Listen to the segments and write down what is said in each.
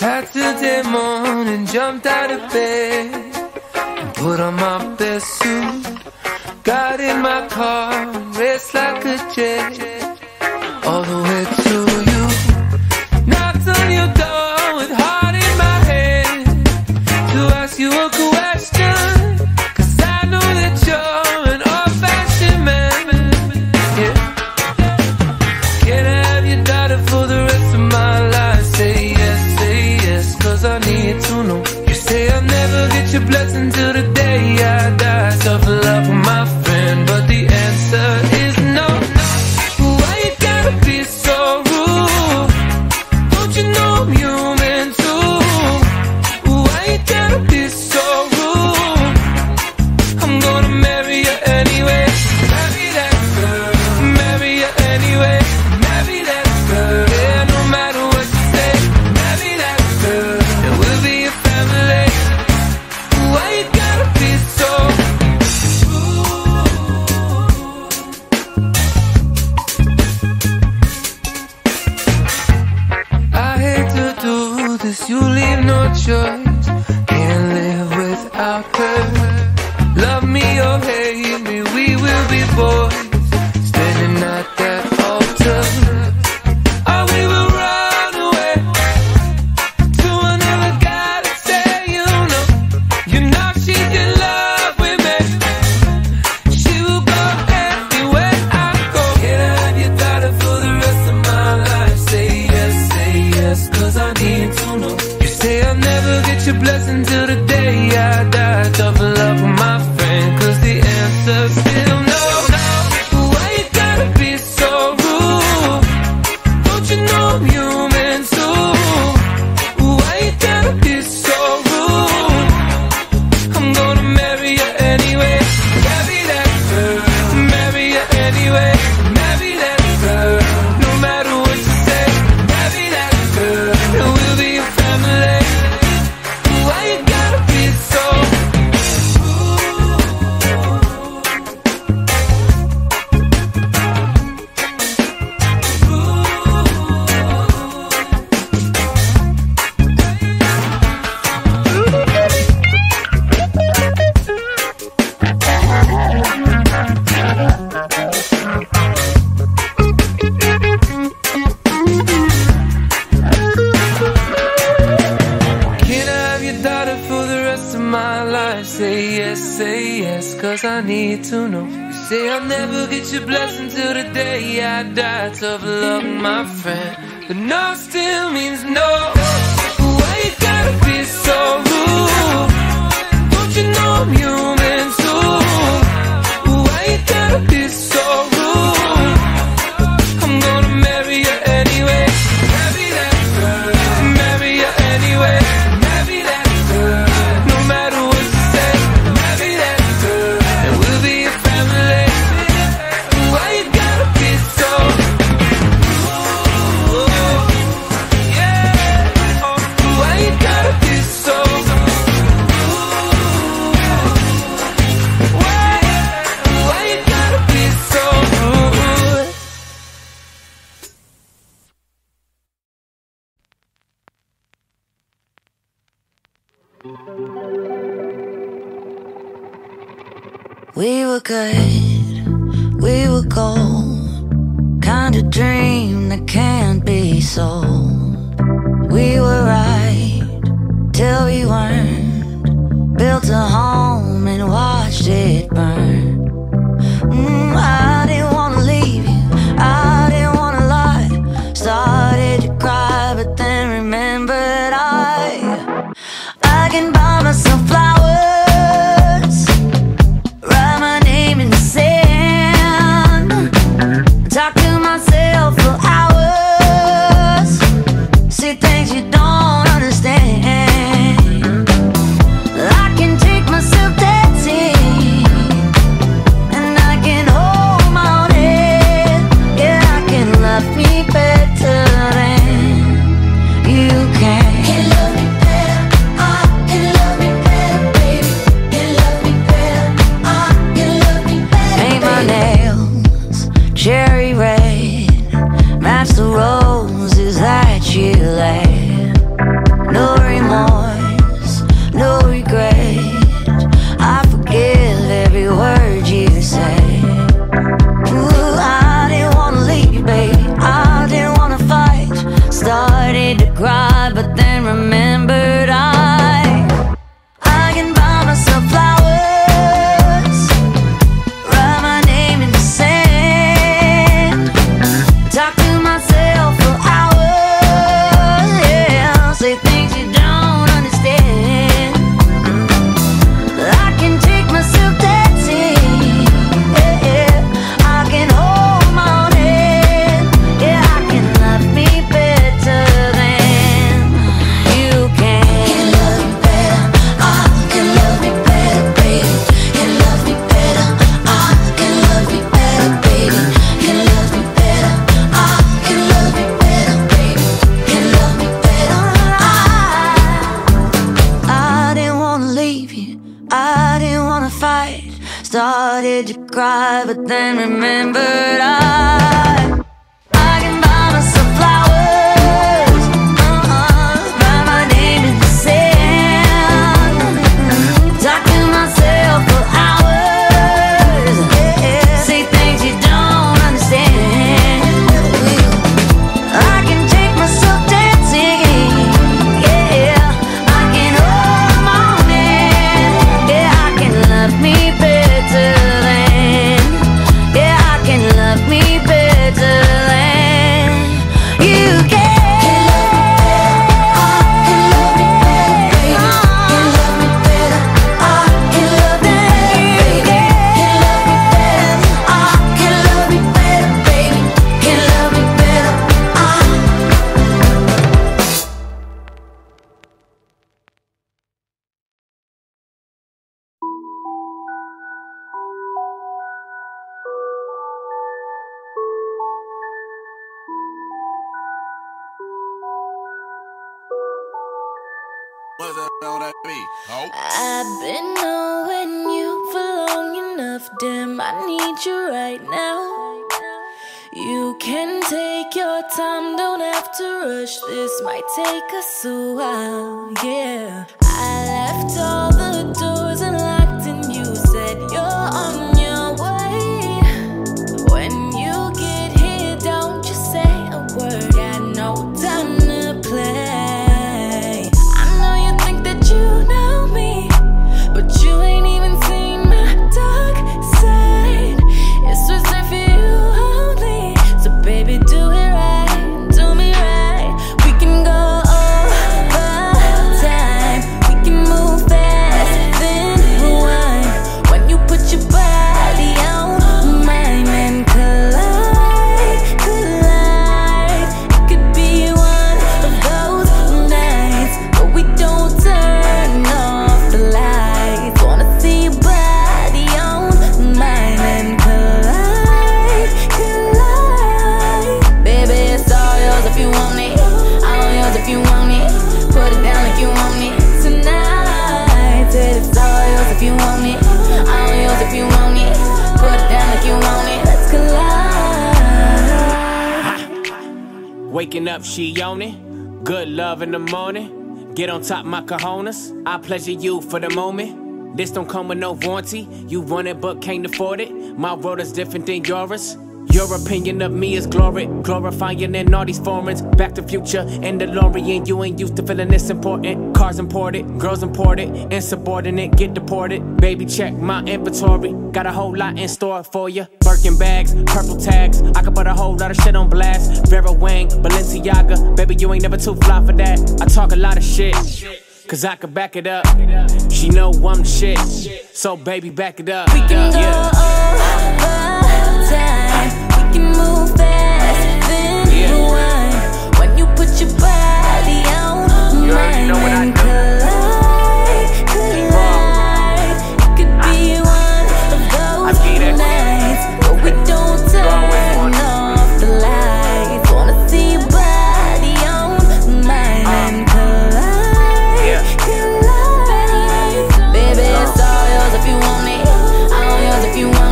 Saturday morning, jumped out of bed and put on my best suit. Got in my car and raced like a jet all the way to you. Knocked on your door with heart in my head to ask you a question, 'cause I know that you're an old-fashioned man. Yeah. Can I have your daughter for the rest of my life? Say yes, 'cause I need to know. You say I'll never get your blessing till the day I die. Tough love with my friend, but the answer is no. Why you gotta be so rude? Don't you know I'm human too? Why you gotta be so rude? I'm gonna marry you anyway. Marry that girl. Marry you anyway. Marry that girl. Yeah, no matter what you say. Marry that girl, and we'll be a family. Why you gotta be so I hate to do this, you leave no choice. Can't live without her. Love me or hate me, we will be boys, standing at that altar. Or we will run away to another guy to say you know she's in love with me. She will go anywhere I go. Can I have your daughter for the rest of my life? Say yes, 'cause I need to know. You say I'll never get your blessing till the day I die. Tough love with my friend, 'cause the answer's still no. Why you gotta be so rude? Don't you know I'm human too? Why you gotta be so rude? I'm gonna marry you anyway. Marry that girl. Marry you anyway. Marry that girl. No matter what you say. Marry that girl, and we'll be a family. Why you gotta be so Can I have your daughter for the rest of my life? Say yes, 'cause I need to know. You say I'll never get your blessing till the day I die. Tough love, my friend, but no still means no. Why you gotta be so rude? Don't you know I'm human too? Why you gotta be so rude? I'm gonna marry you anyway. Marry that girl. Marry you anyway. Marry that girl. No matter what you say. Marry that girl, and we'll be a family. Why you gotta be so yeah. Why you gotta be so Why you gotta be so rude? We were good, we were gold, kind of dream that can't be sold. We were right till we weren't, built a home and watched it burn. I didn't wanna leave you, I didn't wanna lie. Started to cry, but then remembered I can buy myself flowers, write my name in the sand, talk to myself for hours, see things you don't understand. I can take myself dancing, and I can hold my own head. Yeah, I can love me better than you can. Can love me better, I can love me better, baby. Can love me better, I can love me better. Paint my nails cherry red, match the roses that you laid. no remorse, no regret. I forgive every word you say. Ooh, I didn't wanna leave you, baby, I didn't wanna fight. Started to cry, but then remembered I can buy myself flowers, write my name in the sand, talk to myself for hours, yeah, say things you don't understand. I can take myself dancing, yeah, I can hold my own hand, yeah, I can love me better than you can. Can love me better, I can love me better, baby. Can love me better, I can love me better, baby. Can love me better, I can love me better, baby. Can love me better, I didn't wanna leave you, I didn't wanna fight. Started to cry, but then remembered I can buy myself flowers, write my name in the sand, talk to myself for hours, yeah, say things you don't understand. I can take myself dancing, yeah, I can hold my own hand, yeah, I can love me better than, yeah, I can love me better than you can. What's up on that beat? Oh. I've been knowing you for long enough, damn, I need you right now. You can take your time, don't have to rush, this might take us a while, yeah. I left all the doors unlocked and you said you're on your way. When you get here, don't just say a word, got no time to play. You know me, but you ain't even seen my dark side. It's reserved for you only, so baby do it right, do me right. We can go over time, we can move fast, then rewind. When you put your body on mine and collide, collide. It could be one of those nights, but we don't turn off the lights. Wanna see your body on mine and collide, collide. Baby, it's all yours if you want it, all yours if you want it. Put it down if you want it tonight. Said it's all yours if you want it, all yours if you want it. Put it down if you want it, let's collide. Waking up, she on it. Good love in the morning. Get on top my cojones. I pleasure you for the moment. This don't come with no warranty. You want it but can't afford it. My world is different than yours. Your opinion of me is glory, glorifying in all these foreigns. Back to Future and DeLorean. You ain't used to feeling this important. Cars imported, girls imported, insubordinate, get deported. Baby, check my inventory. Got a whole lot in store for you. Birkin bags, purple tags. I could put a whole lot of shit on blast. Vera Wang, Balenciaga. Baby, you ain't never too fly for that. I talk a lot of shit, cause I could back it up. She know I'm the shit, so baby, back it up. We can go over time, we can move fast, then rewind. When you put your body on mine and collide, collide. It could be one of those nights, but we don't turn off the lights. Wanna see your body on mine and collide, collide. Baby, it's all yours if you want it, all yours if you want it.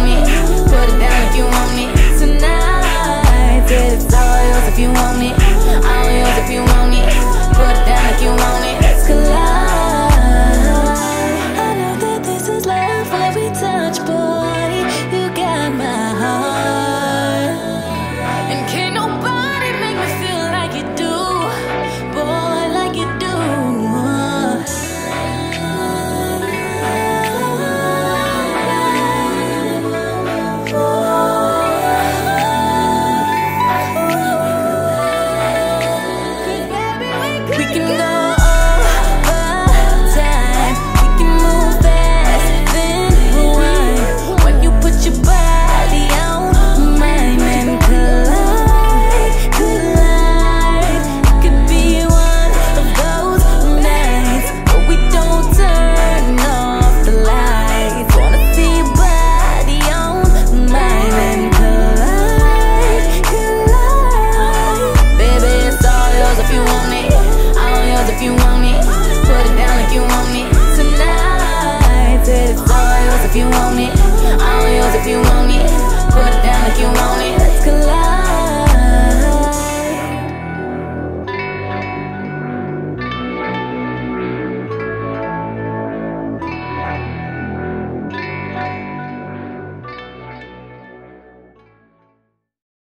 if you want